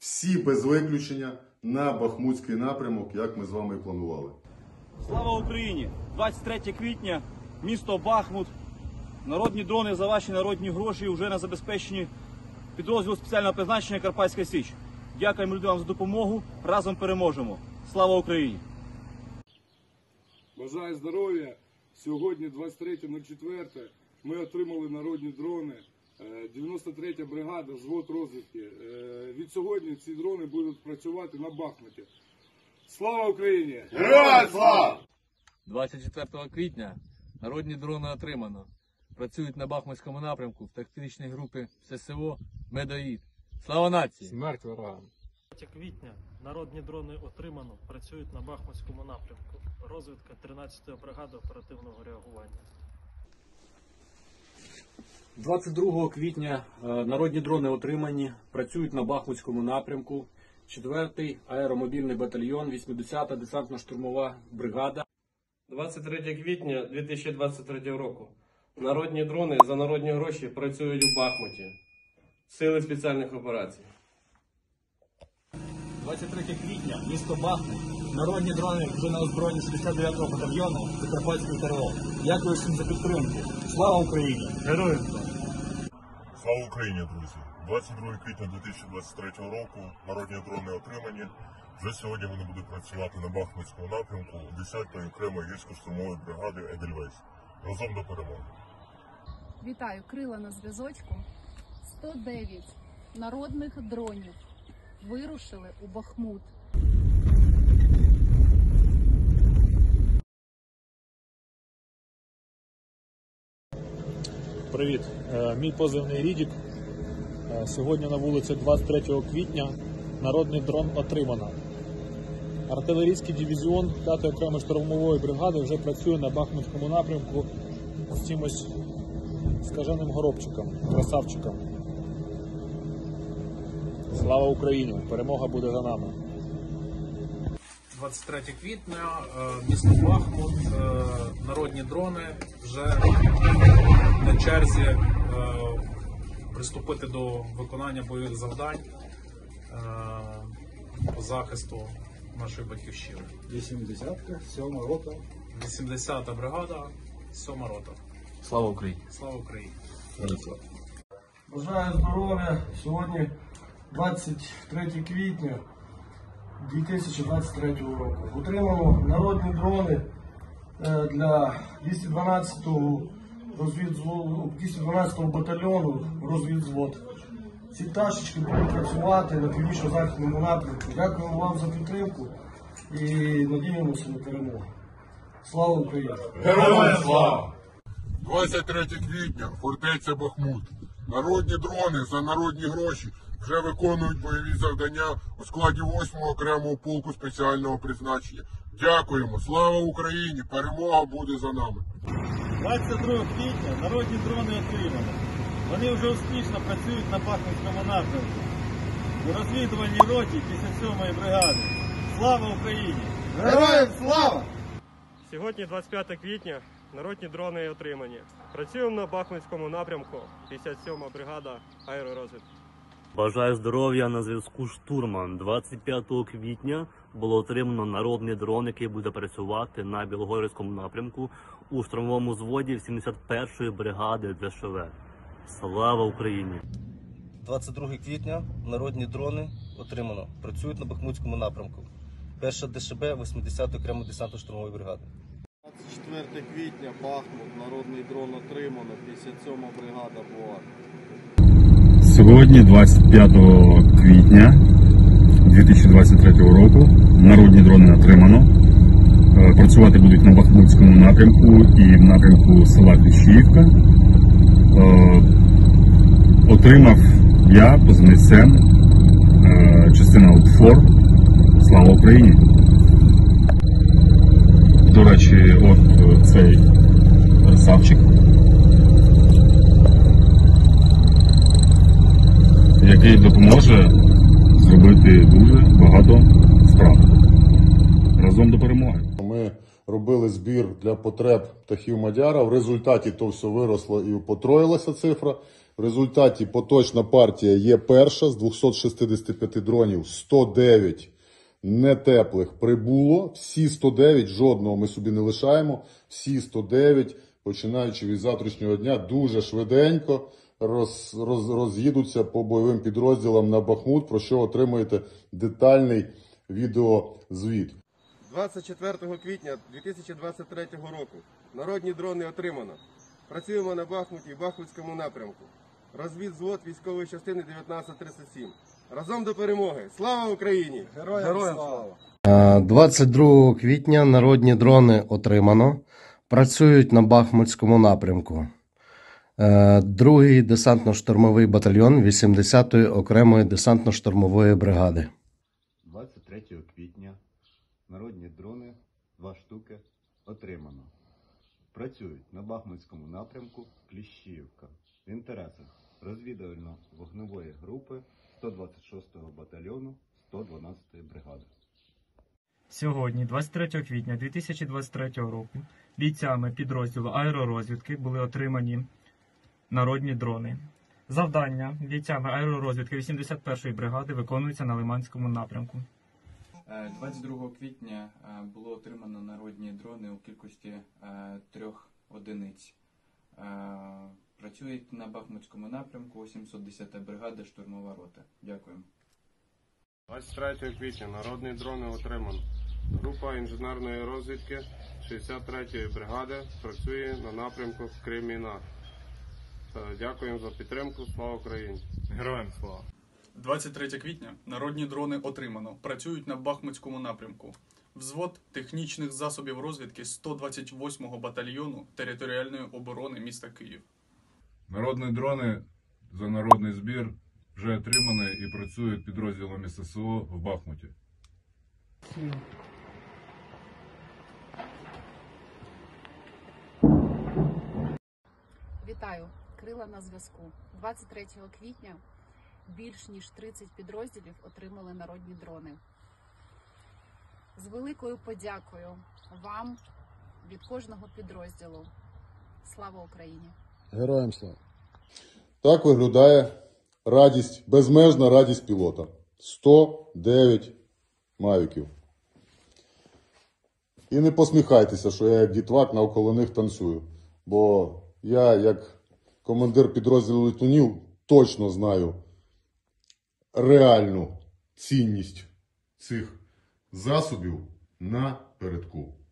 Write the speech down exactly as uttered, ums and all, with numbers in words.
всі без виключення на Бахмутський напрямок, як ми з вами і планували. Слава Україні! двадцять третє квітня, місто Бахмут. Народні дрони за ваші народні гроші вже на забезпеченні підрозділу спеціального призначення Карпатська Січ. Дякуємо людям за допомогу. Разом переможемо. Слава Україні! Бажаю здоров'я. Сьогодні, двадцять третє четверте, ми отримали народні дрони. дев'яносто третя бригада, взвод розвідки. Від сьогодні ці дрони будуть працювати на Бахмуті. Слава Україні! Героям слава! двадцять четвертого квітня народні дрони отримано. Працюють на Бахмутському напрямку в тактичній групі ССО «Медоїд». Слава нації! Смерть ворогам! двадцятого квітня народні дрони отримано, працюють на Бахмутському напрямку. Розвідка тринадцятої бригади оперативного реагування. двадцять другого квітня народні дрони отримані, працюють на Бахмутському напрямку. четвертий аеромобільний батальйон, вісімдесята десантно-штурмова бригада. двадцять третє квітня дві тисячі двадцять третього року. Народні дрони за народні гроші працюють у Бахмуті. Сили спеціальних операцій. двадцять третє квітня, місто Бахмут. Народні дрони вже на озброєнні шістдесят дев'ятого батальйону Закарпатського ТРО. Дякую всім за підтримку. Слава Україні! Героям слава! Слава Україні, друзі! двадцять другого квітня дві тисячі двадцять третього року народні дрони отримані. Вже сьогодні вони будуть працювати на Бахмутському напрямку десятої окремої гірсько-штурмової бригади «Едельвейс». Разом до перемоги! Вітаю, крила на зв'язочку. сто дев'ять народних дронів вирушили у Бахмут. Привіт, мій позивний Рідік. Сьогодні на вулиці двадцять третього квітня народний дрон отримано. Артилерійський дивізіон п'ятої окремої штурмової бригади вже працює на Бахмутському напрямку з чимось скаженим горобчиком, красавчиком. Слава Україні! Перемога буде за нами! двадцять третє квітня, місто Бахмут, народні дрони вже на черзі приступити до виконання бойових завдань по захисту нашої батьківщини. вісімдесята сьома рота. вісімдесята бригада, сьома рота. Слава Україні! Слава Україні! Бажаю здоров'я. Сьогодні двадцять третє квітня дві тисячі двадцять третього року. Отримано народні дрони для двісті дванадцятого розвідзводу, двісті дванадцятого батальйону розвідзвод. Ці пташечки будуть працювати на північно-західному напрямку. Дякуємо вам за підтримку і надіємося на перемогу. Слава Україні! Героям слава! двадцять третє квітня, фортеця Бахмут. Народні дрони за народні гроші вже виконують бойові завдання у складі восьмого окремого полку спеціального призначення. Дякуємо! Слава Україні! Перемога буде за нами! двадцять другого квітня народні дрони отримано. Вони вже успішно працюють на Бахмутському напрямку. У розвідувальній роті п'ятдесят сьомої бригади. Слава Україні! Героям слава! Сьогодні, двадцять п'яте квітня, народні дрони отримані. Працюємо на Бахмутському напрямку, п'ятдесят сьома бригада аеророзвідки. Бажаю здоров'я, на зв'язку штурман. двадцять п'ятого квітня було отримано народний дрон, який буде працювати на Білогорівському напрямку у штурмовому зводі сімдесят першої бригади ДШВ. Слава Україні! двадцять другого квітня народні дрони отримано. Працюють на Бахмутському напрямку. Перша ДШБ вісімдесятої окремої десантно-штурмової бригади. двадцять четверте квітня, Бахмут, народний дрон отримано, п'ятдесят сьома бригада БОА. Сьогодні, двадцять п'ятого квітня дві тисячі двадцять третього року, народні дрони отримано. Працювати будуть на Бахмутському напрямку і в напрямку села Кліщіївка. Отримав я, позивний Сен, частина УПФОР. Слава Україні! До речі, от цей красавчик, який допоможе зробити дуже багато справ. Разом до перемоги. Ми робили збір для потреб птахів Мадяра. В результаті то все виросло і потроїлася цифра. В результаті поточна партія є перша з двохсот шістдесяти п'яти дронів, сто дев'ять нетеплих прибуло. Всі сто дев'ять, жодного ми собі не лишаємо, всі сто дев'ять, починаючи від завтрашнього дня, дуже швиденько роз, роз, роз'їдуться по бойовим підрозділам на Бахмут, про що отримаєте детальний відеозвіт. двадцять четвертого квітня дві тисячі двадцять третього року народні дрони отримано. Працюємо на Бахмуті і Бахмутському напрямку. Розвідзвод військової частини дев'ятнадцять тридцять сім. Разом до перемоги! Слава Україні! Героям слава! двадцять другого квітня народні дрони отримано. Працюють на Бахмутському напрямку. Другий десантно-штурмовий батальйон вісімдесятої окремої десантно-штурмової бригади. двадцять третього квітня народні дрони, два штуки, отримано. Працюють на Бахмутському напрямку Кліщіївка в інтересах розвідувально-вогневої групи сто двадцять шостого батальйону сто дванадцятої бригади. Сьогодні, двадцять третього квітня дві тисячі двадцять третього року, бійцями підрозділу аеророзвідки були отримані народні дрони. Завдання бійцями аеророзвідки вісімдесят першої бригади виконується на Лиманському напрямку. двадцять другого квітня було отримано народні дрони у кількості трьох одиниць. Працюють на Бахмутському напрямку сімсот десята бригада, штурмова рота. Дякую. двадцять третього квітня народні дрони отримано. Група інженерної розвідки шістдесят третьої бригади працює на напрямку Креміна. Дякуємо за підтримку. Слава Україні! Героям слава! двадцять третього квітня народні дрони отримано. Працюють на Бахмутському напрямку. Взвод технічних засобів розвідки сто двадцять восьмого батальйону територіальної оборони міста Київ. Народні дрони за народний збір вже отримані і працюють підрозділами ССО в Бахмуті. Вітаю! Крила на зв'язку. двадцять третього квітня більш ніж тридцять підрозділів отримали народні дрони. З великою подякою вам від кожного підрозділу. Слава Україні! Героям слава! Так виглядає радість, безмежна радість пілота. сто дев'ять мавіків. І не посміхайтеся, що я як дітвак навколо них танцюю. Бо я, як командир підрозділу летунів, точно знаю реальну цінність цих засобів на передку.